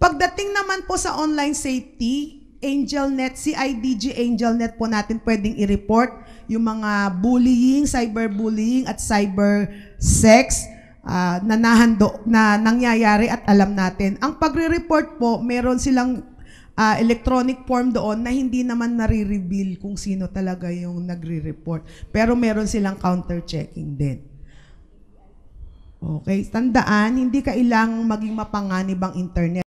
Pagdating naman po sa online safety, AngelNet, CIDG AngelNet po natin pwedeng i-report yung mga bullying, cyberbullying at cyber sex na nangyayari at alam natin. Ang pagre-report po, meron silang electronic form doon na hindi naman nare-reveal kung sino talaga yung nagre-report. Pero meron silang counter-checking din. Okay, tandaan, hindi kailangang maging mapanganib ang internet.